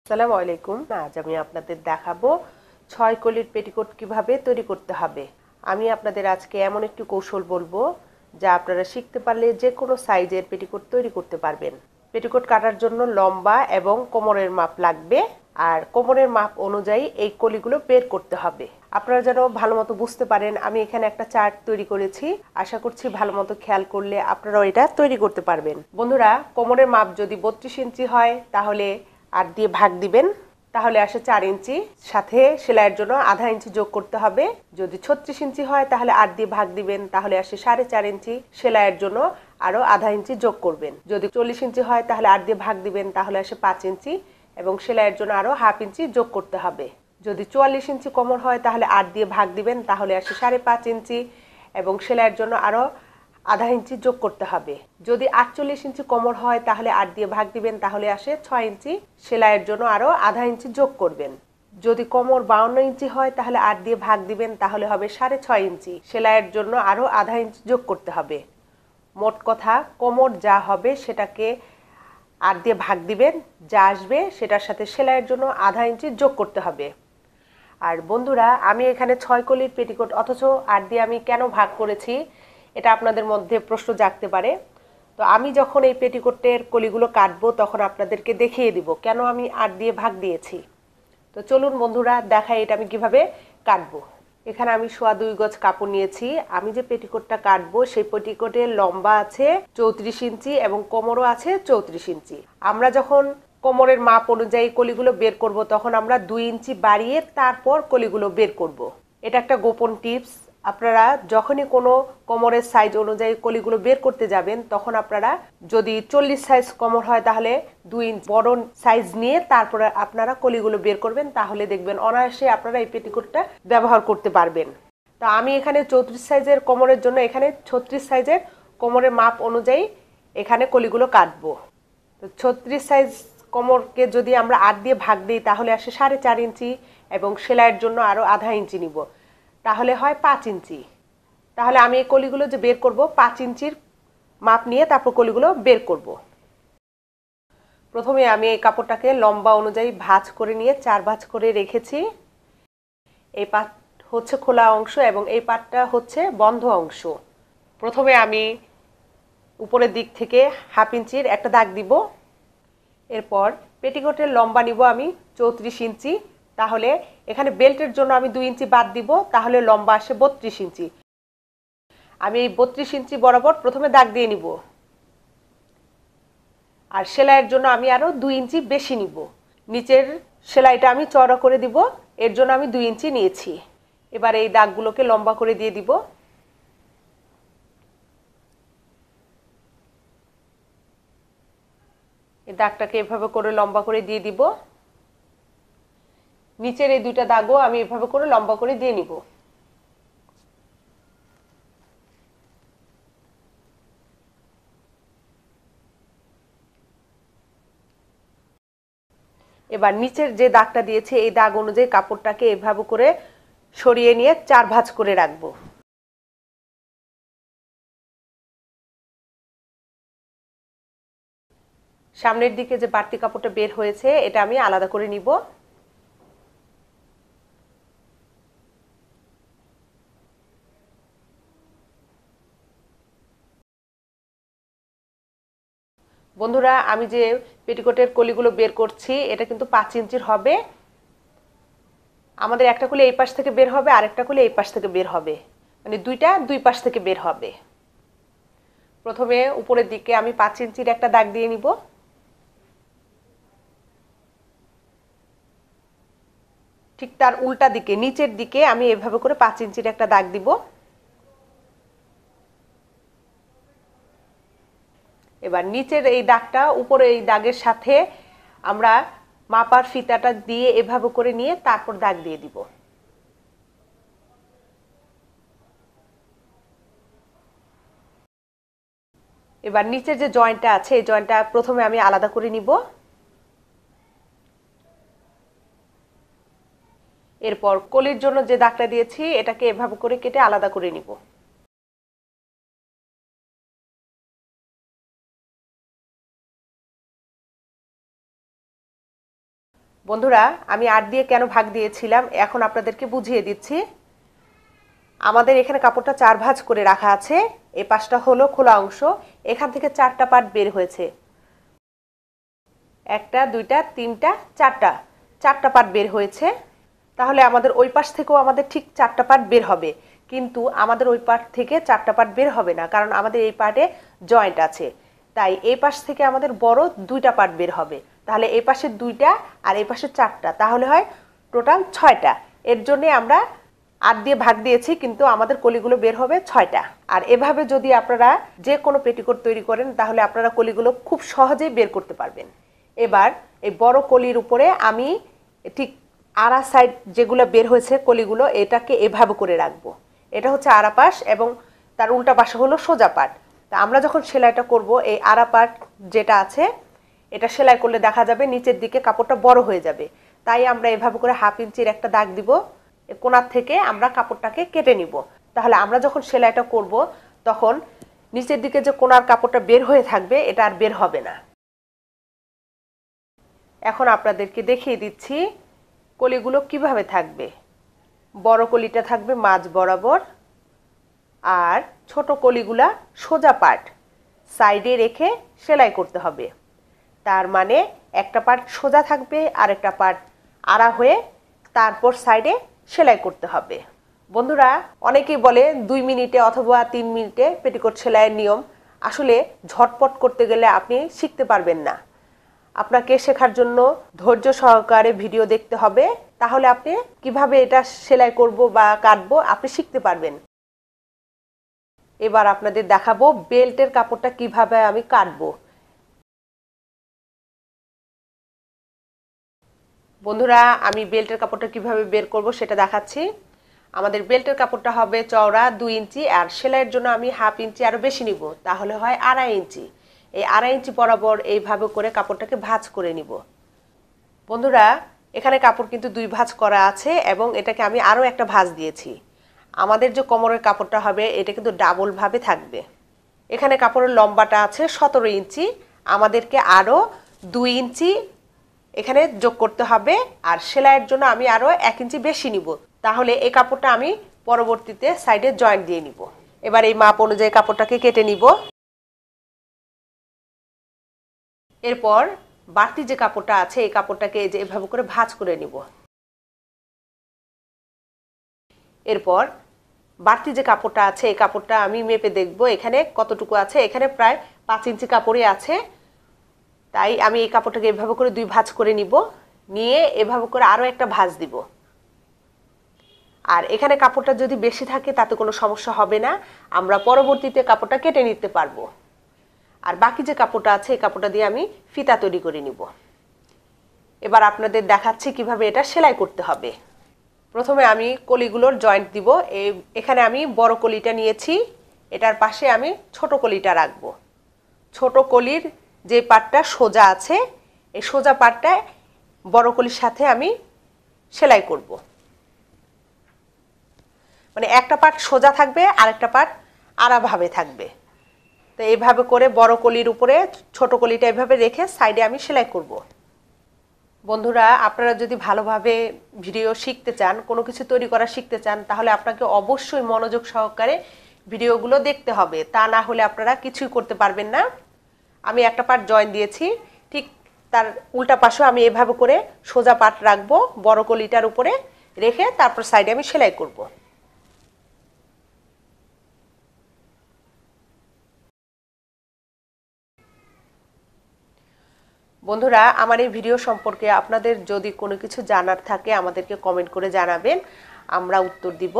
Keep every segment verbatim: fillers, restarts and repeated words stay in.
আসসালামু আলাইকুম। আজ আমি আপনাদের দেখাবো ছয় কলির পেটিকোট কিভাবে তৈরি করতে হবে। আমি আপনাদের আজকে এমন একটি কৌশল বলবো যা আপনারা শিখতে পারলে যে কোনো সাইজের পেটিকোট তৈরি করতে পারবেন। পেটিকোট কাটার জন্য লম্বা এবং কোমরের মাপ লাগবে, আর কোমরের মাপ অনুযায়ী এই কলিগুলো বের করতে হবে। আপনারা যেন ভালো মতো বুঝতে পারেন, আমি এখানে একটা চার্ট তৈরি করেছি। আশা করছি ভালো মতো খেয়াল করলে আপনারাও এটা তৈরি করতে পারবেন। বন্ধুরা, কোমরের মাপ যদি বত্রিশ ইঞ্চি হয় তাহলে আট দিয়ে ভাগ দিবেন, তাহলে আসে চার ইঞ্চি। সাথে সেলাইয়ের জন্য আধা ইঞ্চি যোগ করতে হবে। যদি ছত্রিশ ইঞ্চি হয় তাহলে আট দিয়ে ভাগ দিবেন, তাহলে আসে সাড়ে চার ইঞ্চি। সেলাইয়ের জন্য আরো আধা ইঞ্চি যোগ করবেন। যদি চল্লিশ ইঞ্চি হয় তাহলে আট দিয়ে ভাগ দিবেন, তাহলে আসে পাঁচ ইঞ্চি এবং সেলাইয়ের জন্য আরো হাফ ইঞ্চি যোগ করতে হবে। যদি চুয়াল্লিশ ইঞ্চি কোমর হয় তাহলে আট দিয়ে ভাগ দিবেন, তাহলে আসে সাড়ে পাঁচ ইঞ্চি এবং সেলাইয়ের জন্য আরো আধা ইঞ্চি যোগ করতে হবে। যদি আটচল্লিশ ইঞ্চি কোমর হয় তাহলে আট দিয়ে ভাগ দিবেন, তাহলে আসে ছয় ইঞ্চি। সেলাইয়ের জন্য আরো আধা ইঞ্চি যোগ করবেন। যদি কোমর বাউন্ন ইঞ্চি হয় তাহলে আট দিয়ে ভাগ দিবেন, তাহলে হবে সাড়ে ছয় ইঞ্চি। সেলাইয়ের জন্য আরো আধা ইঞ্চি যোগ করতে হবে। মোট কথা, কোমর যা হবে সেটাকে আট দিয়ে ভাগ দিবেন, যা আসবে সেটার সাথে সেলাইয়ের জন্য আধা ইঞ্চি যোগ করতে হবে। আর বন্ধুরা, আমি এখানে ছয় কলির পেটিকোট অথচ আট দিয়ে আমি কেন ভাগ করেছি, এটা আপনাদের মধ্যে প্রশ্ন জাগতে পারে। তো আমি যখন এই পেটিকোটের কলিগুলো কাটবো তখন আপনাদেরকে দেখিয়ে দিব কেন আমি আট দিয়ে ভাগ দিয়েছি। তো চলুন বন্ধুরা, দেখাই এটা আমি কিভাবে কাটবো। এখানে আমি সোয়া দুই গজ কাপড় নিয়েছি। আমি যে পেটিকোটটা কাটবো সেই পেটিকোটের লম্বা আছে চৌত্রিশ ইঞ্চি এবং কোমরও আছে চৌত্রিশ ইঞ্চি। আমরা যখন কোমরের মাপ অনুযায়ী কলিগুলো বের করব তখন আমরা দুই ইঞ্চি বাড়িয়ে তারপর কলিগুলো বের করব। এটা একটা গোপন টিপস। আপনারা যখনই কোনো কোমরের সাইজ অনুযায়ী কলিগুলো বের করতে যাবেন তখন আপনারা যদি চল্লিশ সাইজ কোমর হয় তাহলে দুই ইঞ্চ বড় সাইজ নিয়ে তারপরে আপনারা কলিগুলো বের করবেন, তাহলে দেখবেন অনায়াসে আপনারা এই পেটিকোটটা ব্যবহার করতে পারবেন। তো আমি এখানে চৌত্রিশ সাইজের কোমরের জন্য এখানে ছত্রিশ সাইজের কোমরের মাপ অনুযায়ী এখানে কলিগুলো কাটবো। তো ছত্রিশ সাইজ কোমরকে যদি আমরা আট দিয়ে ভাগ দিই তাহলে আসে সাড়ে চার ইঞ্চি এবং সেলাইয়ের জন্য আরো আধা ইঞ্চি নিব, তাহলে হয় পাঁচ ইঞ্চি। তাহলে আমি এই কলিগুলো যে বের করব পাঁচ ইঞ্চির মাপ নিয়ে তারপর কলিগুলো বের করব। প্রথমে আমি এই কাপড়টাকে লম্বা অনুযায়ী ভাঁজ করে নিয়ে চার ভাঁজ করে রেখেছি। এই পাট হচ্ছে খোলা অংশ এবং এই পাটটা হচ্ছে বন্ধ অংশ। প্রথমে আমি উপরের দিক থেকে হাফ ইঞ্চির একটা দাগ দিব। এরপর পেটিকোটের লম্বা নিব আমি চৌত্রিশ ইঞ্চি, তাহলে এখানে বেল্টের জন্য আমি দুই ইঞ্চি বাদ দিব, তাহলে লম্বা আসে বত্রিশ ইঞ্চি। আমি এই বত্রিশ ইঞ্চি বরাবর প্রথমে দাগ দিয়ে নিব। আর সেলাইয়ের জন্য আমি আরো দুই ইঞ্চি বেশি নিব। নিচের সেলাইটা আমি চওড়া করে দিব, এর জন্য আমি দুই ইঞ্চি নিয়েছি। এবার এই দাগগুলোকে লম্বা করে দিয়ে দিব। এই দাগটাকে এভাবে করে লম্বা করে দিয়ে দিব। নিচের এই দুইটা দাগও আমি এভাবে করে লম্বা করে দিয়ে নিব। এবার নিচের যে দাগটা দিয়েছে এই দাগ অনুযায়ী কাপড়টাকে এভাবে করে সরিয়ে নিয়ে চার ভাঁজ করে রাখবো। সামনের দিকে যে বাড়তি কাপড়টা বের হয়েছে এটা আমি আলাদা করে নিব। বন্ধুরা, আমি যে পেটিকোটের কলিগুলো বের করছি এটা কিন্তু পাঁচ ইঞ্চির হবে। আমাদের একটা কলি এই পাশ থেকে বের হবে, আরেকটা কলি এই পাশ থেকে বের হবে, মানে দুইটা দুই পাশ থেকে বের হবে। প্রথমে উপরের দিকে আমি পাঁচ ইঞ্চির একটা দাগ দিয়ে নিব। ঠিক তার উল্টা দিকে নিচের দিকে আমি এভাবে করে পাঁচ ইঞ্চির একটা দাগ দিব। এবার নিচের এই দাগটা উপরে এই দাগের সাথে আমরা মাপার ফিতাটা দিয়ে এভাবে করে নিয়ে তারপর দাগ দিয়ে দিব। এবার নিচের যে জয়েন্টটা আছে এই জয়েন্টটা প্রথমে আমি আলাদা করে নিব। এরপর কলির জন্য যে দাগটা দিয়েছি এটাকে এভাবে করে কেটে আলাদা করে নিব। বন্ধুরা, আমি আট দিয়ে কেন ভাগ দিয়েছিলাম এখন আপনাদেরকে বুঝিয়ে দিচ্ছি। আমাদের এখানে কাপড়টা চার ভাঁজ করে রাখা আছে। এই পাশটা হলো খোলা অংশ, এখান থেকে চারটা পার্ট বের হয়েছে। একটা, দুইটা, তিনটা, চারটা চারটা পার্ট বের হয়েছে। তাহলে আমাদের ওই পাশ থেকেও আমাদের ঠিক চারটা পার্ট বের হবে, কিন্তু আমাদের ওই পার্ট থেকে চারটা পার্ট বের হবে না, কারণ আমাদের এই পার্টে জয়েন্ট আছে। তাই এই পাশ থেকে আমাদের বড় দুইটা পার্ট বের হবে। তাহলে এই পাশে দুইটা আর এই পাশে চারটা, তাহলে হয় টোটাল ছয়টা। এর জন্য আমরা আট দিয়ে ভাগ দিয়েছি, কিন্তু আমাদের কলিগুলো বের হবে ছয়টা। আর এভাবে যদি আপনারা যে কোনো পেটিকোট তৈরি করেন তাহলে আপনারা কলিগুলো খুব সহজেই বের করতে পারবেন। এবার এই বড় কলির উপরে আমি ঠিক আড়া সাইড যেগুলো বের হয়েছে কলিগুলো, এটাকে এভাবে করে রাখবো। এটা হচ্ছে আড়া পাশ এবং তার উল্টা পাশে হলো সোজা পাট। তা আমরা যখন সেলাইটা করব, এই আড়া পাট যেটা আছে এটা সেলাই করলে দেখা যাবে নিচের দিকে কাপড়টা বড় হয়ে যাবে। তাই আমরা এভাবে করে হাফ ইঞ্চির একটা দাগ দিব, কোণার থেকে আমরা কাপড়টাকে কেটে নিব। তাহলে আমরা যখন সেলাইটা করব তখন নিচের দিকে যে কোণার কাপড়টা বের হয়ে থাকবে এটা আর বের হবে না। এখন আপনাদেরকে দেখিয়ে দিচ্ছি কলিগুলো কিভাবে থাকবে। বড় কলিটা থাকবে মাঝ বরাবর, আর ছোট কলিগুলা সোজা পাট সাইডে রেখে সেলাই করতে হবে। তার মানে একটা পাট সোজা থাকবে আর একটা পাট আড়া হয়ে তারপর সাইডে সেলাই করতে হবে। বন্ধুরা, অনেকেই বলে দুই মিনিটে অথবা তিন মিনিটে পেটিকোট সেলাইয়ের নিয়ম। আসলে ঝটপট করতে গেলে আপনি শিখতে পারবেন না। আপনাকে শেখার জন্য ধৈর্য সহকারে ভিডিও দেখতে হবে, তাহলে আপনি কিভাবে এটা সেলাই করব বা কাটবো আপনি শিখতে পারবেন। এবার আপনাদের দেখাবো বেল্টের কাপড়টা কিভাবে আমি কাটবো। বন্ধুরা, আমি বেল্টের কাপড়টা কিভাবে বের করব সেটা দেখাচ্ছি। আমাদের বেল্টের কাপড়টা হবে চওড়া দুই ইঞ্চি, আর সেলাইয়ের জন্য আমি হাফ ইঞ্চি আরও বেশি নিব, তাহলে হয় আড়াই ইঞ্চি। এই আড়াই ইঞ্চি বরাবর এইভাবে করে কাপড়টাকে ভাঁজ করে নিব। বন্ধুরা, এখানে কাপড় কিন্তু দুই ভাঁজ করা আছে এবং এটাকে আমি আরও একটা ভাঁজ দিয়েছি। আমাদের যে কোমরের কাপড়টা হবে এটা কিন্তু ডাবল ভাবে থাকবে। এখানে কাপড়ের লম্বাটা আছে সতেরো ইঞ্চি, আমাদেরকে আরও দুই ইঞ্চি এখানে যোগ করতে হবে, আর সেলাইয়ের জন্য আমি আরও এক ইঞ্চি বেশি নিব। তাহলে এই কাপড়টা আমি পরবর্তীতে সাইডে জয়েন্ট দিয়ে নিব। এবার এই মাপ অনুযায়ী কাপড়টাকে কেটে নিব। এরপর বাড়তি যে কাপড়টা আছে এই কাপড়টাকে এই যে এভাবে করে ভাঁজ করে নিব। এরপর বাড়তি যে কাপড়টা আছে এই কাপড়টা আমি মেপে দেখব এখানে কতটুকু আছে। এখানে প্রায় পাঁচ ইঞ্চি কাপড়ই আছে, তাই আমি এই কাপড়টাকে এভাবে করে দুই ভাঁজ করে নিব, নিয়ে এভাবে করে আরও একটা ভাঁজ দিব। আর এখানে কাপড়টা যদি বেশি থাকে তাতে কোনো সমস্যা হবে না, আমরা পরবর্তীতে কাপড়টা কেটে নিতে পারবো। আর বাকি যে কাপড়টা আছে এই কাপড়টা দিয়ে আমি ফিতা তৈরি করে নিব। এবার আপনাদের দেখাচ্ছি কিভাবে এটা সেলাই করতে হবে। প্রথমে আমি কলিগুলোর জয়েন্ট দিব। এই এখানে আমি বড় কলিটা নিয়েছি, এটার পাশে আমি ছোট কলিটা রাখবো। ছোট কলির যে পাটটা সোজা আছে এই সোজা পাটটা বড় কলির সাথে আমি সেলাই করব। মানে একটা পাট সোজা থাকবে আর একটা পাট আড়াভাবে থাকবে। তো এইভাবে করে বড় কলির উপরে ছোট কলিটা এভাবে রেখে সাইডে আমি সেলাই করব। বন্ধুরা, আপনারা যদি ভালোভাবে ভিডিও শিখতে চান, কোনো কিছু তৈরি করা শিখতে চান, তাহলে আপনাকে অবশ্যই মনোযোগ সহকারে ভিডিওগুলো দেখতে হবে, তা না হলে আপনারা কিছুই করতে পারবেন না। আমি একটা পাট জয়েন দিয়েছি, ঠিক তার উল্টা পাশেও আমি এভাবে করে সোজা পাট রাখবো বড় কলিটার উপরে রেখে, তারপর সাইডে আমি সেলাই করব। বন্ধুরা, আমার এই ভিডিও সম্পর্কে আপনাদের যদি কোনো কিছু জানার থাকে আমাদেরকে কমেন্ট করে জানাবেন, আমরা উত্তর দিব।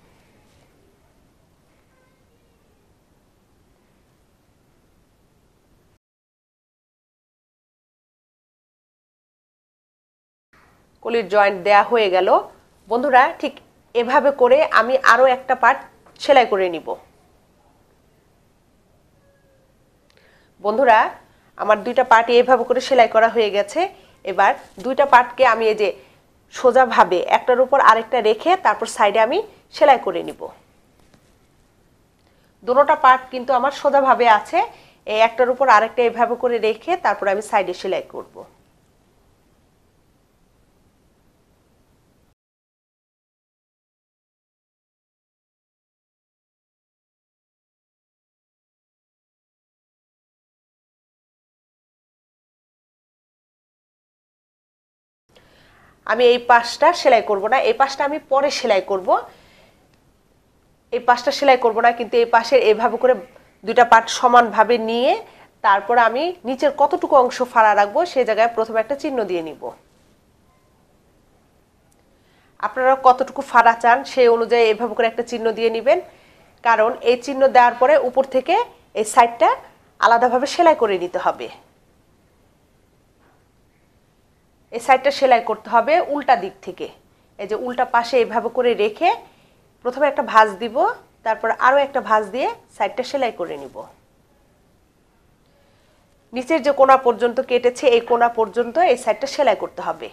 কলির জয়েন্ট দেয়া হয়ে গেল। বন্ধুরা, ঠিক এভাবে করে আমি আরও একটা পার্ট সেলাই করে নিব। বন্ধুরা, আমার দুইটা পার্ট এভাবে করে সেলাই করা হয়ে গেছে। এবার দুইটা পার্টকে আমি এই যে সোজাভাবে একটার উপর আরেকটা রেখে তারপর সাইডে আমি সেলাই করে নিব। দুটোটা পার্ট কিন্তু আমার সোজাভাবে আছে, এই একটার উপর আরেকটা এভাবে করে রেখে তারপর আমি সাইডে সেলাই করব। আমি এই পাশটা সেলাই করব না, এই পাশটা আমি পরে সেলাই করব। এই পাশটা সেলাই করব না, কিন্তু এই পাশের এভাবে করে দুইটা পার্ট সমানভাবে নিয়ে তারপর আমি নিচের কতটুকু অংশ ফাড়া রাখবো সেই জায়গায় প্রথমে একটা চিহ্ন দিয়ে নিব। আপনারা কতটুকু ফাড়া চান সেই অনুযায়ী এভাবে করে একটা চিহ্ন দিয়ে নেবেন, কারণ এই চিহ্ন দেওয়ার পরে উপর থেকে এই সাইডটা আলাদাভাবে সেলাই করে নিতে হবে। এই সাইডটা সেলাই করতে হবে উল্টা দিক থেকে। এই যে উল্টা পাশে এভাবে করে রেখে প্রথমে একটা ভাঁজ দিব, তারপর আরও একটা ভাঁজ দিয়ে সাইডটা সেলাই করে নিব। নিচের যে কোণা পর্যন্ত কেটেছে এই কোণা পর্যন্ত এই সাইডটা সেলাই করতে হবে।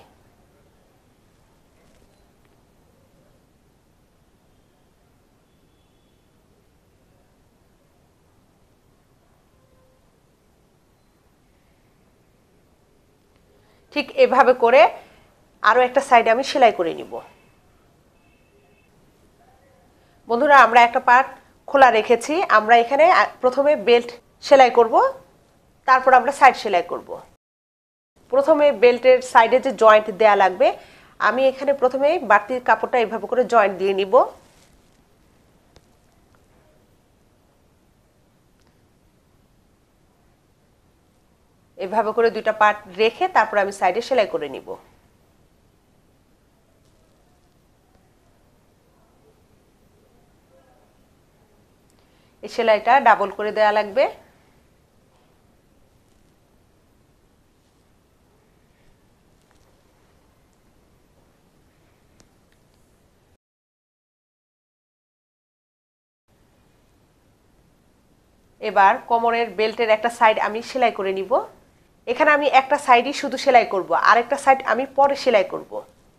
ঠিক এভাবে করে আরও একটা সাইডে আমি সেলাই করে নিব। বন্ধুরা, আমরা একটা পার্ট খোলা রেখেছি, আমরা এখানে প্রথমে বেল্ট সেলাই করব, তারপর আমরা সাইড সেলাই করব। প্রথমে বেল্টের সাইডে যে জয়েন্ট দেয়া লাগবে, আমি এখানে প্রথমে বাড়তি কাপড়টা এভাবে করে জয়েন্ট দিয়ে নিব। এভাবে করে দুইটা পার্ট রেখে তারপর আমি সাইডে সেলাই করে নিব। এই সেলাইটা ডাবল করে দেয়া লাগবে। এবার কোমরের বেল্টের একটা সাইড আমি সেলাই করে নিব। এখানে আমি একটা সাইডই শুধু সেলাই করব, আর একটা সাইড আমি পরে সেলাই করব।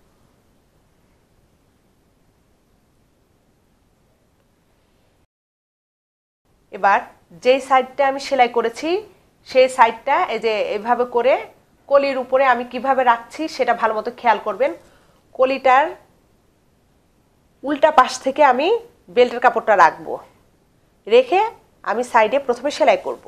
এবার যেই সাইডটা আমি সেলাই করেছি সেই সাইডটা এই যে এভাবে করে কলির উপরে আমি কিভাবে রাখছি সেটা ভালো মতো খেয়াল করবেন। কলিটার উল্টা পাশ থেকে আমি বেল্টের কাপড়টা রাখবো, রেখে আমি সাইডে প্রথমে সেলাই করব।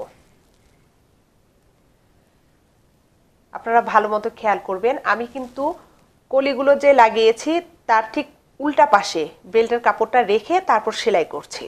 আপনারা ভালো মতো খেয়াল করবেন, আমি কিন্তু কলিগুলো যে লাগিয়েছি তার ঠিক উল্টা পাশে বেল্টের কাপড়টা রেখে তারপর সেলাই করছি।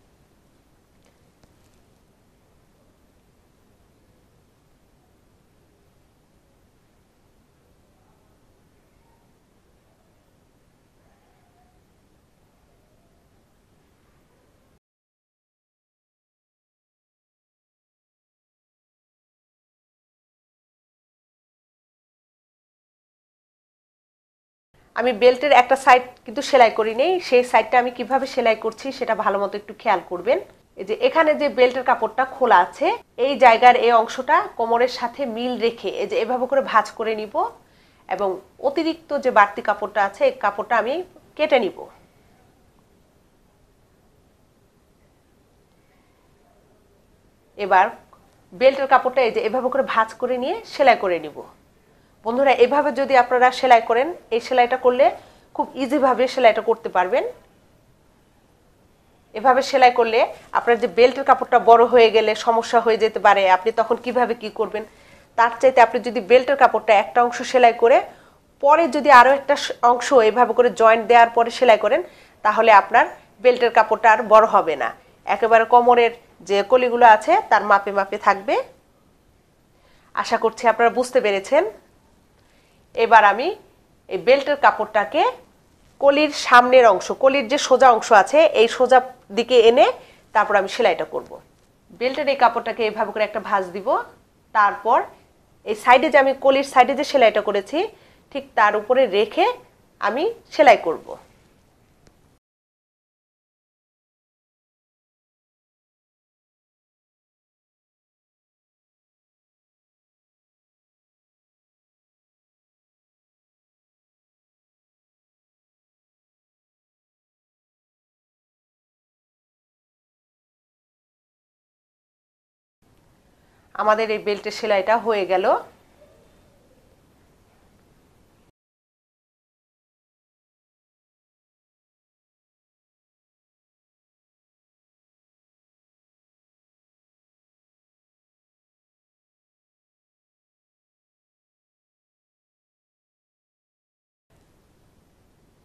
আমি বেল্টের একটা সাইড কিন্তু সেলাই করি নেই, সেই সাইডটা আমি কিভাবে সেলাই করছি সেটা ভালো মতো একটু খেয়াল করবেন। এই যে এখানে যে বেল্টের কাপড়টা খোলা আছে এই জায়গার এই অংশটা কোমরের সাথে মিল রেখে এই যে এভাবে করে ভাঁজ করে নিব, এবং অতিরিক্ত যে বাড়তি কাপড়টা আছে এই কাপড়টা আমি কেটে নিব। এবার বেল্টের কাপড়টা এই যে এভাবে করে ভাঁজ করে নিয়ে সেলাই করে নিব। বন্ধুরা, এভাবে যদি আপনারা সেলাই করেন, এই সেলাইটা করলে খুব ইজিভাবে সেলাইটা করতে পারবেন। এভাবে সেলাই করলে আপনার যে বেল্টের কাপড়টা বড় হয়ে গেলে সমস্যা হয়ে যেতে পারে, আপনি তখন কিভাবে কি করবেন। তার চাইতে আপনি যদি বেল্টের কাপড়টা একটা অংশ সেলাই করে পরে যদি আরও একটা অংশ এভাবে করে জয়েন্ট দেওয়ার পরে সেলাই করেন, তাহলে আপনার বেল্টের কাপড়টা আর বড় হবে না, একেবারে কোমরের যে কলিগুলো আছে তার মাপে মাপে থাকবে। আশা করছি আপনারা বুঝতে পেরেছেন। এবার আমি এই বেল্টের কাপড়টাকে কলির সামনের অংশ, কলির যে সোজা অংশ আছে এই সোজা দিকে এনে তারপর আমি সেলাইটা করব। বেল্টের এই কাপড়টাকে এভাবে করে একটা ভাঁজ দিব, তারপর এই সাইডে যে আমি কলির সাইডে যে সেলাইটা করেছি ঠিক তার উপরে রেখে আমি সেলাই করব। আমাদের এই বেল্টের সেলাইটা হয়ে গেল।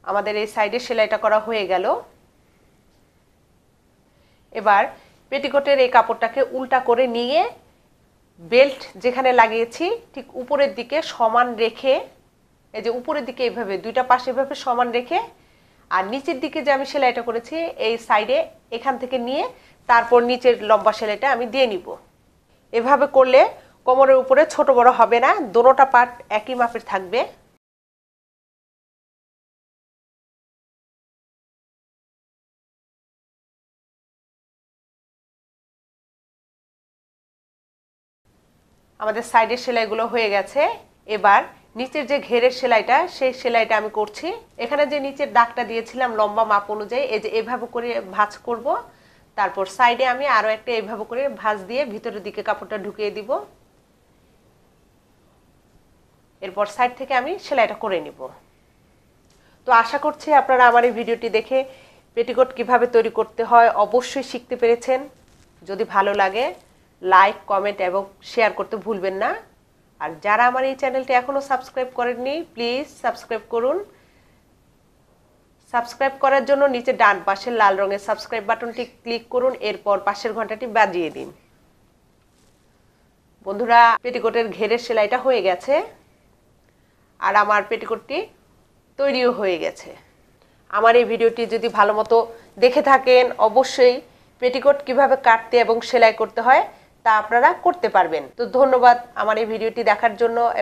আমাদের এই সাইডে সেলাইটা করা হয়ে গেল। এবার পেটিকোটের এই কাপড়টাকে উল্টা করে নিয়ে বেল্ট যেখানে লাগিয়েছি ঠিক উপরের দিকে সমান রেখে, এই যে উপরের দিকে এইভাবে দুইটা পাশে এভাবে সমান রেখে, আর নিচের দিকে যে আমি সেলাইটা করেছি এই সাইডে এখান থেকে নিয়ে তারপর নিচের লম্বা সেলাইটা আমি দিয়ে নিব। এভাবে করলে কোমরের উপরে ছোট বড় হবে না, দোনোটা পার্ট একই মাপের থাকবে। আমাদের সাইডের সেলাইগুলো হয়ে গেছে। এবার নিচের যে ঘেরের সেলাইটা সেই সেলাইটা আমি করছি। এখানে যে নিচের দাগটা দিয়েছিলাম লম্বা মাপ অনুযায়ী এই যে এভাবে করে ভাঁজ করব, তারপর সাইডে আমি আরো একটা এভাবে করে ভাঁজ দিয়ে ভিতরের দিকে কাপড়টা ঢুকিয়ে দিব। এরপর সাইড থেকে আমি সেলাইটা করে নিব। তো আশা করছি আপনারা আমার এই ভিডিওটি দেখে পেটিকোট কিভাবে তৈরি করতে হয় অবশ্যই শিখতে পেরেছেন। যদি ভালো লাগে লাইক, কমেন্ট এবং শেয়ার করতে ভুলবেন না। আর যারা আমার এই চ্যানেলটি এখনও সাবস্ক্রাইব করেননি প্লিজ সাবস্ক্রাইব করুন। সাবস্ক্রাইব করার জন্য নিচে ডান পাশের লাল রঙের সাবস্ক্রাইব বাটনটি ক্লিক করুন, এরপর পাশের ঘন্টাটি বাজিয়ে দিন। বন্ধুরা, পেটিকোটের ঘেরের সেলাইটা হয়ে গেছে আর আমার পেটিকোটটি তৈরিও হয়ে গেছে। আমার এই ভিডিওটি যদি ভালো মতো দেখে থাকেন অবশ্যই পেটিকোট কিভাবে কাটতে এবং সেলাই করতে হয় তা আপনারা করতে পারবেন। তো ধন্যবাদ আমার এই ভিডিওটি দেখার জন্য